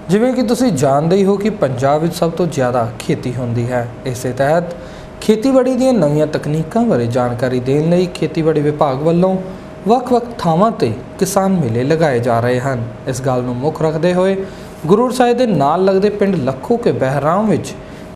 ਜਿਵੇਂ ਕਿ ਤੁਸੀਂ ਜਾਣਦੇ ਹੀ ਹੋ ਕਿ ਪੰਜਾਬ ਵਿੱਚ ਸਭ ਤੋਂ ਜ਼ਿਆਦਾ ਖੇਤੀ ਹੁੰਦੀ ਹੈ। ਇਸੇ ਤਹਿਤ ਖੇਤੀਬਾੜੀ ਦੀਆਂ ਨਵੀਆਂ ਤਕਨੀਕਾਂ ਬਾਰੇ ਜਾਣਕਾਰੀ ਦੇਣ ਲਈ ਖੇਤੀਬਾੜੀ ਵਿਭਾਗ ਵੱਲੋਂ ਵੱਖ-ਵੱਖ ਥਾਵਾਂ ਤੇ ਕਿਸਾਨ ਮੇਲੇ ਲਗਾਏ ਜਾ ਰਹੇ ਹਨ। ਇਸ ਗੱਲ ਨੂੰ ਮੁੱਖ ਰੱਖਦੇ ਹੋਏ ਗੁਰੂ ਸਾਹਿਬ ਦੇ ਨਾਲ ਲੱਗਦੇ ਪਿੰਡ ਲੱਖੋ ਕੇ ਬਹਿਰਾਮ ਵਿੱਚ